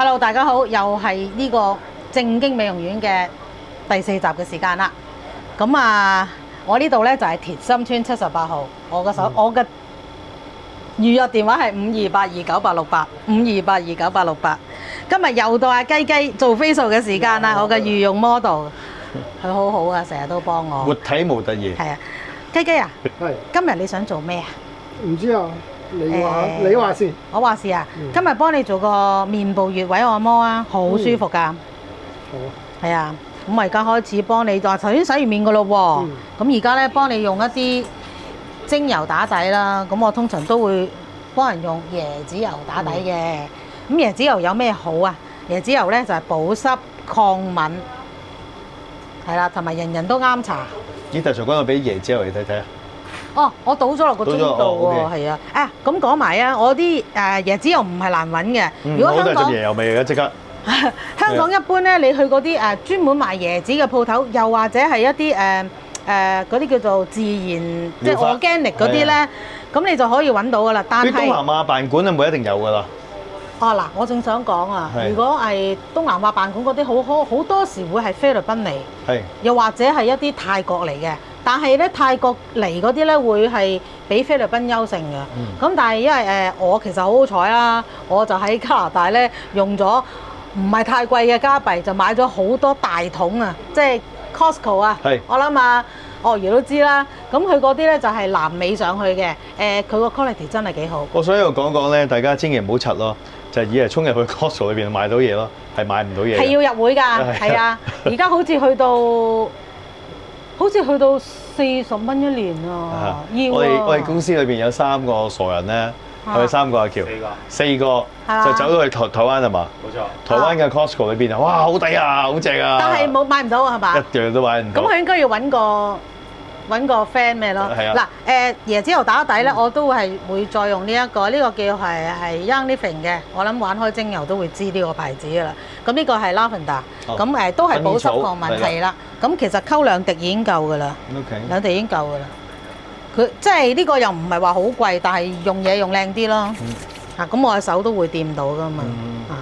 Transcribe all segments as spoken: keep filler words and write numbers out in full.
Hello， 大家好，又係呢個正經美容院嘅第四集嘅時間啦。咁啊，我呢度咧就係田心村七十八號，我嘅手、嗯、我嘅預約電話係五二八二九八六八，五二八二九八六八。今日又到阿雞雞做 facial 嘅時間啦，我嘅御用 model， 佢好好啊，成日都幫我。 活體模特兒。 係啊，雞雞啊， 係。 今日你想做咩啊？唔知啊。你話、欸、你話先， 我話事啊！嗯、今日幫你做個面部穴位按摩啊，好舒服噶。好、嗯。係啊，咁我而家開始幫你，就頭先洗完面噶咯喎。咁而家咧幫你用一啲精油打底啦。咁我通常都會幫人用椰子油打底嘅。咁、嗯、椰子油有咩好啊？椰子油咧就係、是、保濕抗敏，係啦，同埋人人都啱搽。 咦？特長君，我俾椰子油你睇睇啊！ 哦，我倒咗落個樽度喎，係啊，啊咁講埋啊，我啲誒椰子油唔係難揾嘅。如果香港椰油味嘅即刻。 香港一般咧，你去嗰啲誒專門賣椰子嘅鋪頭，又或者係一啲誒誒嗰啲叫做自然即係 organic 嗰啲咧，咁你就可以揾到噶啦。但係東南亞辦館係咪一定有噶啦？ 哦嗱，我正想講啊，如果係東南亞辦館嗰啲，好好好多時會係菲律賓嚟，係又或者係一啲泰國嚟嘅。但係咧，泰國嚟嗰啲咧會係比菲律賓優勝嘅。咁、嗯、但係因為誒我其實好好彩啦，我就喺加拿大咧用咗唔係太貴嘅加幣，就買咗好多大桶啊，即係 Costco 啊。係。我諗啊，鱷魚都知啦。咁佢嗰啲咧就係南美上去嘅。誒，佢個 quality 真係幾好。我想喺度講講咧，大家千祈唔好柒咯，就係以為衝入去 Costco 裏邊買到嘢咯，係買唔到嘢。 係要入會㗎，係啊。而家好似去到。好似去到四十蚊一年啊！要啊！ 我哋我哋公司裏邊有三個傻人咧，係咪三個阿喬？四個，四個就走咗去台台灣係嘛？冇錯。台灣嘅 Costco 裏邊啊，哇，好抵啊，好正啊！ 但係冇買唔到係嘛？ 一樣都買唔到。 咁佢應該要揾個揾個 friend 咩咯？係啊。嗱誒，椰子油打底咧，我都係會再用呢一個，呢個叫係係 Young Living 嘅。我諗玩開精油都會知呢個牌子㗎啦。咁呢個係 Lavender，咁誒都係保濕抗敏係啦。咁其實溝兩滴已經夠㗎啦， okay. 兩滴已經夠㗎啦。佢即係呢個又唔係話好貴，但係用嘢用靚啲咯。啊、嗯，咁我嘅手都會掂到㗎嘛。嗯、啊，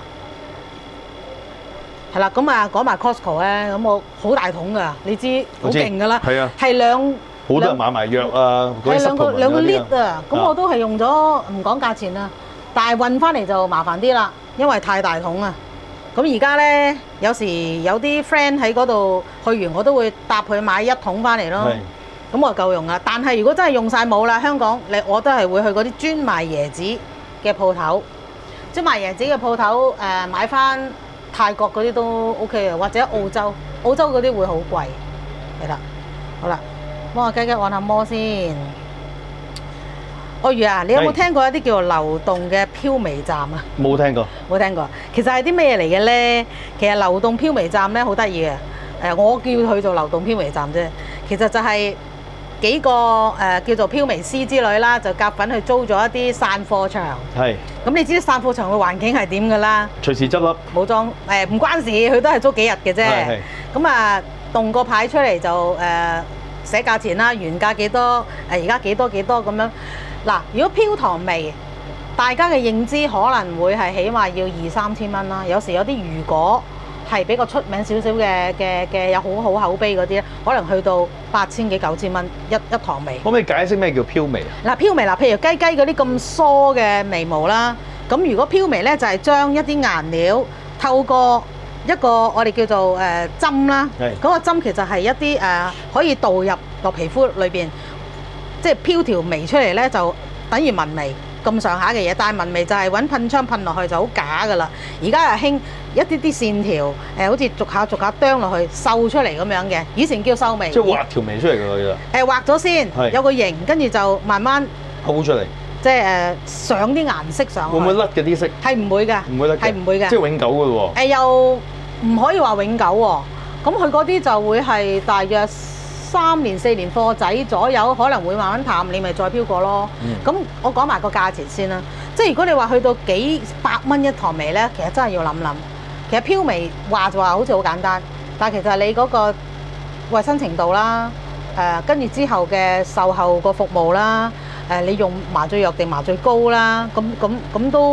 係啦，咁啊講埋 Costco 咧，咁我好大桶㗎，你知好勁㗎啦。係啊，係兩好多人買埋藥啊， 係兩個兩個 lit 啊。咁我都係用咗唔講價錢啦，但係運翻嚟就麻煩啲啦，因為太大桶啊。咁而家咧，有時有啲 friend 喺嗰度去完，我都會搭佢買一桶翻嚟咯。咁我就夠用啦。但係如果真係用晒冇啦，香港你我都係會去嗰啲專賣椰子嘅鋪頭，專賣椰子嘅鋪頭誒買翻泰國嗰啲都 OK 嘅，或者澳洲，澳洲嗰啲會好貴。係啦，好啦，幫我雞雞按下摩先。鱷魚啊，你有冇聽過一啲叫做流動嘅飄眉站啊？ 冇聽過。冇聽過。 其實係啲咩嚟嘅咧？其實流動飄眉站咧好得意嘅。誒，我叫佢做流動飄眉站啫。其實就係幾個誒、呃、叫做飄眉師之類啦，就夾份去租咗一啲散貨場。係。咁你知散貨場嘅環境係點㗎啦？隨時執笠。冇裝誒，唔關事，佢都係租幾日嘅啫。係。咁啊，動個牌出嚟就誒、呃、寫價錢啦，原價幾多？誒而家幾多幾多咁樣。嗱，如果飄糖眉，大家嘅認知可能會係起碼要二三千蚊啦。有時有啲如果係比較出名少少嘅嘅嘅有好好口碑嗰啲咧，可能去到八千幾九千蚊一一糖眉。可唔可以解釋咩叫飄眉啊？嗱，飄眉嗱，譬如雞雞嗰啲咁疏嘅眉毛啦，咁如果飄眉咧就係將一啲顏料透過一個我哋叫做誒針啦，嗰個針其實係一啲誒可以導入落皮膚裏邊。即係飄條眉出嚟咧，就等於紋眉咁上下嘅嘢。但係紋眉就係揾噴槍噴落去就好假噶啦。而家又興一啲啲線條，誒好似逐下逐下釘落去繡出嚟咁樣嘅。以前叫繡眉，即係畫條眉出嚟㗎啦。誒畫咗先，有個形，跟住就慢慢鋪出嚟。即係誒上啲顏色上去。會唔會甩嘅啲色？係唔會㗎，唔會甩嘅，係唔會嘅。即係永久㗎喎。誒又唔可以話永久喎。咁佢嗰啲就會係大約三年四年貨仔左右，可能會慢慢淡，你咪再飄過咯。咁、嗯、我講埋個價錢先啦。即係如果你話去到幾百蚊一堂眉咧，其實真係要諗諗。其實飄眉話就話好似好簡單，但係其實你嗰個衞生程度啦，誒跟住之後嘅售後個服務啦，誒、呃、你用麻醉藥定麻醉膏啦，咁咁咁都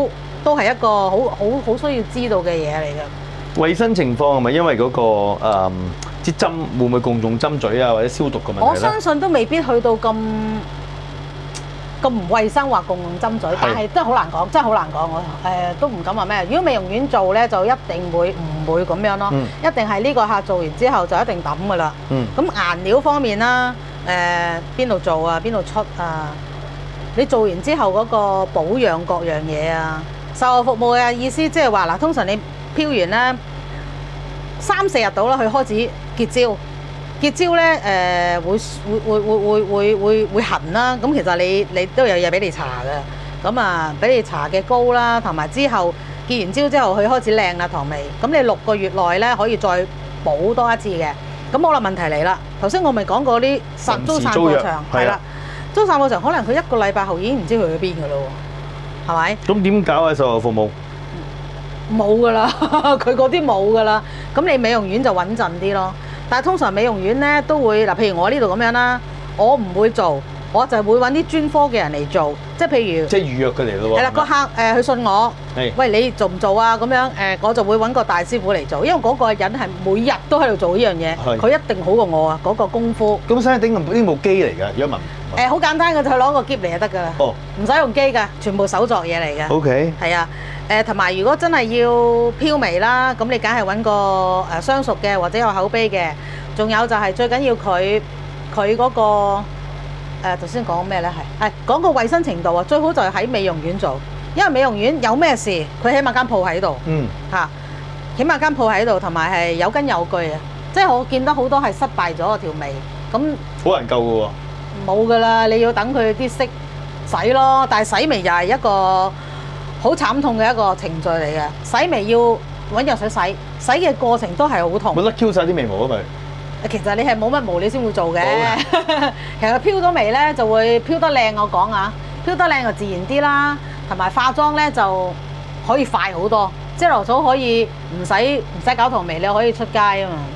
都係一個好好好需要知道嘅嘢嚟嘅。 衞生情況係咪因為嗰、個誒支針會唔會共用針嘴啊，或者消毒嘅問題咧？ 我相信都未必去到咁咁唔衞生或共用針嘴，但係都係好難講，真係好難講。我誒都唔敢話咩。如果美容院做咧，就一定會唔會咁樣咯？ 嗯、 一定係呢個客做完之後就一定抌噶啦。咁、 嗯、 顏料方面啦，誒邊度做啊，邊度出啊？你做完之後嗰個保養各樣嘢啊，售後服務嘅意思即係話嗱，通常你漂完咧三四日到啦，佢開始結焦。結焦咧，誒、呃、會會會會會會會痕啦。咁其實你你都有嘢俾你搽嘅。咁啊，俾你搽嘅膏啦，同埋之後結完焦之後，佢開始靚啦糖味。咁你六個月內咧可以再補多一次嘅。咁好啦，問題嚟啦。頭先我咪講過啲實租散貨場係啦，租散貨場可能佢一個禮拜後已經唔知去咗邊㗎咯喎，係咪？ 咁點搞啊？售後服務冇㗎啦，佢嗰啲冇㗎啦。咁你美容院就穩陣啲咯。但係通常美容院咧都會嗱，譬如我呢度咁樣啦，我唔會做，我就會揾啲專科嘅人嚟做，即係譬如即係預約佢嚟咯喎。 係啦，個客誒佢信我，喂你做唔做啊？咁樣誒，我就會揾個大師傅嚟做，因為嗰個人係每日都喺度做呢樣嘢，佢一定好過我啊嗰個功夫。咁使唔使整呢部機嚟㗎？如果問誒好簡單嘅，就攞個篋嚟就得㗎啦。哦，唔使用機㗎，全部手作嘢嚟嘅。 OK。係啊。誒同埋，如果真係要漂眉啦，咁你梗係揾個誒相熟嘅或者有口碑嘅。仲有就係最緊要佢佢嗰個誒頭先講咩咧？係係講個衞生程度啊，最好就係喺美容院做，因為美容院有咩事，佢起碼間鋪喺度。嗯。嚇，起碼間鋪喺度，同埋係有根有據啊！即係我見得好多係失敗咗條眉，咁好難救㗎喎。冇㗎啦，你要等佢啲色洗咯，但係洗眉又係一個好慘痛嘅一個程序嚟嘅，洗眉要揾藥水洗，洗嘅過程都係好痛。 冇得 Q 晒啲眉毛啊咪？ 其實你係冇乜毛你先會做嘅，其實漂咗眉咧就會漂得靚，我講啊，漂得靚就自然啲啦，同埋化妝咧就可以快好多，遮流草可以唔使唔使搞唐眉，你可以出街啊嘛。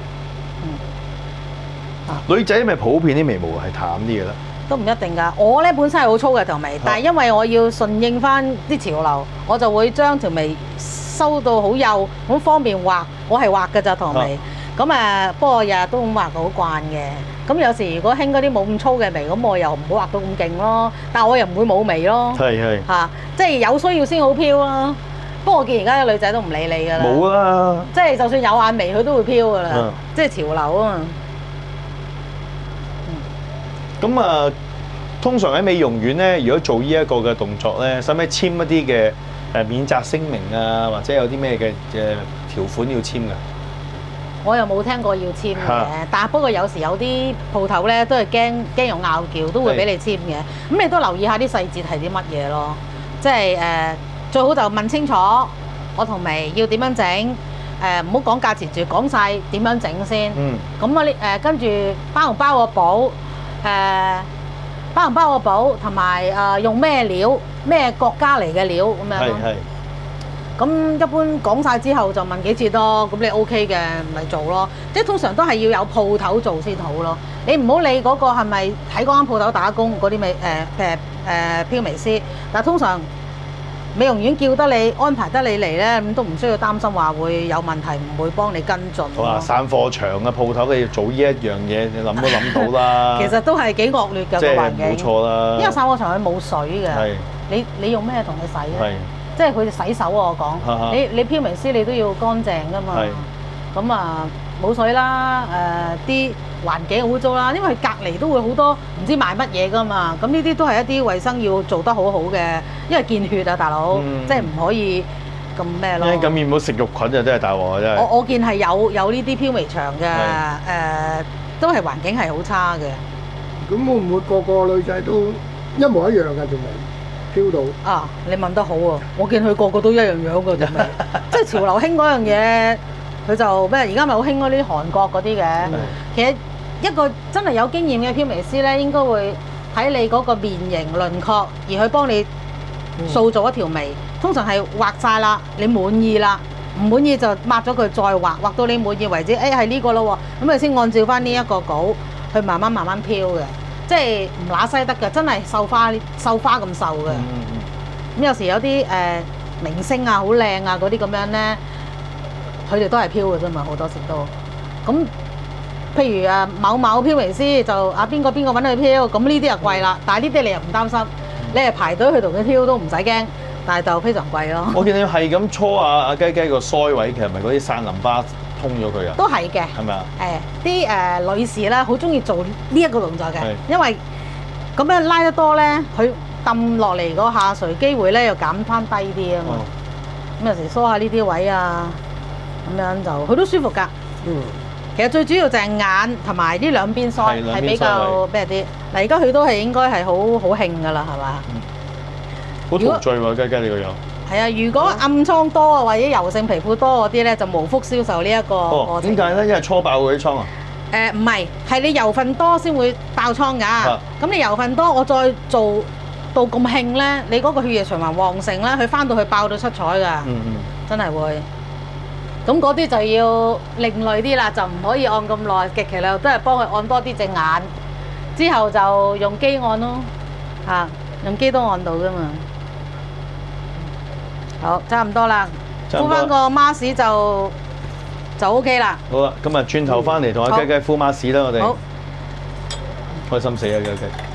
嗯。女仔咪普遍啲眉毛係淡啲嘅咧？ 都唔一定㗎，我咧本身係好粗嘅條眉，但係因為我要順應翻啲潮流，我就會將條眉收到好幼，咁方便畫。我係畫㗎咋條眉，咁誒不過日日都咁畫到好慣嘅。咁有時如果興嗰啲冇咁粗嘅眉，咁我又唔好畫到咁勁咯，但係我又唔會冇眉咯。係係嚇，即係有需要先好飄咯。不過我見而家啲女仔都唔理你㗎啦。冇啊！即係就算有眼眉，佢都會飄㗎啦，即係潮流啊嘛。 咁啊，通常喺美容院咧，如果做呢一個嘅動作咧，使唔使簽一啲嘅誒免責聲明啊，或者有啲咩嘅誒條款要簽㗎？ 我又冇聽過要簽嘅，但係不過有時有啲鋪頭咧都係驚驚有拗撬，都會俾你簽嘅。咁你都留意下啲細節係啲乜嘢咯，即係誒最好就問清楚我同眉要點樣整，誒唔好講價錢住，講晒點樣整先。嗯。咁我呢誒跟住包唔包個保？誒包唔包個保，同埋誒用咩料，咩國家嚟嘅料咁樣咯。係係。咁一般講晒之後就問幾次多，咁你 O K 嘅咪做咯。即係通常都係要有鋪頭做先好咯。你唔好理嗰個係咪喺嗰間鋪頭打工嗰啲美誒誒誒漂眉師，但係通常美容院叫得你安排得你嚟咧，咁都唔需要擔心話會有問題，唔會幫你跟進。 好啊，散貨場嘅鋪頭你要做呢一樣嘢，你諗都諗到啦。 其實都係幾惡劣㗎個環境。 冇錯啦。因為散貨場佢冇水嘅。係。你你用咩同佢洗咧？係。即係佢洗手啊！我講。你你漂眉師你都要乾淨㗎嘛。係。咁啊冇水啦，誒啲環境污糟啦，因為隔離都會好多唔知賣乜嘢㗎嘛。咁呢啲都係一啲衞生要做得好好嘅，因為見血啊，大佬，即係唔可以咁咩咯。因為咁面冇食肉菌就真係大鑊啊！真係。我我見係有有呢啲漂眉場嘅，誒都係環境係好差嘅。咁會唔會個個女仔都一模一樣㗎？條眉漂到啊！你問得好喎，我見佢個個都一樣樣㗎條眉，即係潮流興嗰樣嘢。佢就咩？而家咪好興嗰啲韓國嗰啲嘅。其實一個真係有經驗嘅漂眉師咧，應該會睇你嗰個面型輪廓，而去幫你塑造一條眉。通常係畫晒啦，你滿意啦，唔滿意就抹咗佢再畫，畫到你滿意為止。誒係呢個咯喎，咁你先按照翻呢一個稿去慢慢慢慢漂嘅，即係唔乸西得嘅，真係繡花繡花咁繡嘅。咁有時有啲誒明星啊、好靚啊嗰啲咁樣咧，佢哋都係飄嘅啫嘛，好多時都。咁譬如啊某某飄眉師就啊邊個邊個揾佢飄，咁呢啲就貴啦。但係呢啲你又唔擔心，你係排隊去同佢飄都唔使驚，但係就非常貴咯。 我見你係咁搓啊阿雞雞個腮位，其實咪嗰啲散淋巴通咗佢啊？ 都係嘅， 係咪啊？ 誒啲誒女士咧好中意做呢一個動作嘅係， 因為咁樣拉得多咧，佢揼落嚟個下垂機會咧又減翻低啲啊嘛。 哦， 咁有時梳下呢啲位啊，咁樣就佢都舒服㗎。 嗯， 其實最主要就係眼同埋呢兩邊腮係兩邊係比較咩啲。嗱，而家佢都係應該係好好興㗎啦，係嘛？ 好如果陶醉喎，雞雞你個樣。 係啊，如果暗瘡多啊或者油性皮膚多嗰啲咧，就無福消受呢一個哦過，程。 點解咧？因為搓爆佢啲瘡啊。 誒唔係，係你油分多先會爆瘡㗎。 啊咁你油分多，我再做到咁興咧，你嗰個血液循環旺盛咧，佢翻到去爆到七彩㗎， 嗯嗯。 真係會。咁嗰啲就要另類啲啦，就唔可以按咁耐，極其量都係幫佢按多啲隻眼，之後就用機按咯，嚇，用機都按到㗎嘛。好，差唔多啦， 差唔多敷翻個 mask 就就 OK 啦。 好啊，咁啊轉頭翻嚟同阿雞雞敷馬屎啦，我哋。 好。 開心死啊雞雞！